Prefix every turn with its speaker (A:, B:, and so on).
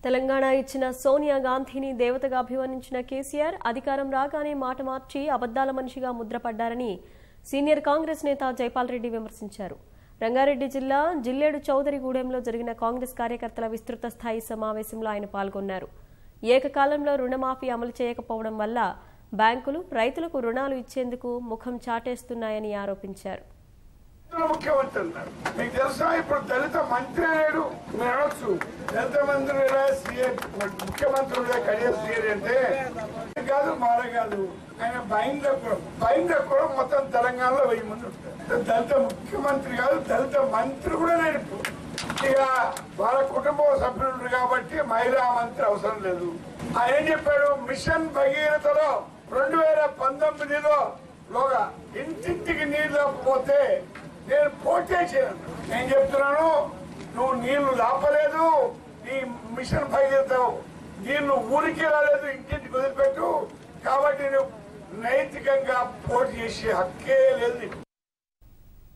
A: తెలంగాణ ఇచ్చిన సోనియా గాంధీని దేవతగా అభివర్ణించిన కేసీఆర్ అధికారం రాగానే మాట మార్చి అబద్దాల మనిషిగా ముద్రపడ్డారని సీనియర్ కాంగ్రెస్ నేత జైపాల్ రెడ్డి విమర్శించారు. రంగారెడ్డి జిల్లా జిల్లేడు చౌదరిగూడెంలో జరిగిన కాంగ్రెస్ కార్యకర్తల విస్తృత స్థాయి సమావేశంలో ఆయన పాల్గొన్నారు. ఏకకాలంలో రుణమాఫీ అమలు చేయకపోవడం వల్ల బ్యాంకులు రైతులకు రుణాలు ఇచ్చేందుకు ముఖం చాటేస్తున్నాయని ఆరోపించారు.
B: ముఖ్యమంత్రి అన్నారు. మీకు తెలుసా ఇప్పుడు దళిత మంత్రి లేడు. మీరు అనొచ్చు దళిత మంత్రి ముఖ్యమంత్రులే కడియం సీఎం అంటే కాదు మారే కాదు. ఆయన బైందపురం మొత్తం తెలంగాణలో 1000 మంది ఉంటారు. దళిత ముఖ్యమంత్రి కాదు, దళిత మంత్రి కూడా లేడు. ఇక వాళ్ళ కుటుంబ సభ్యులు కాబట్టి మహిళా మంత్రి అవసరం లేదు. ఆయన ఏం చెప్పాడు, మిషన్ భగీరథలో 2019లో లోగా ఇంటింటికి నీళ్ళు లేకపోతే నేను పోటీ చేయను. నేను చెప్తున్నాను, నువ్వు నీళ్లు లాపలేదు, నీ మిషన్ భగీరథ నీళ్లు ఊరికి రాలేదు, ఇంటింటికి వదిలిపెట్టు. కాబట్టి నువ్వు నైతికంగా పోటీ చేసే హక్కే లేదు.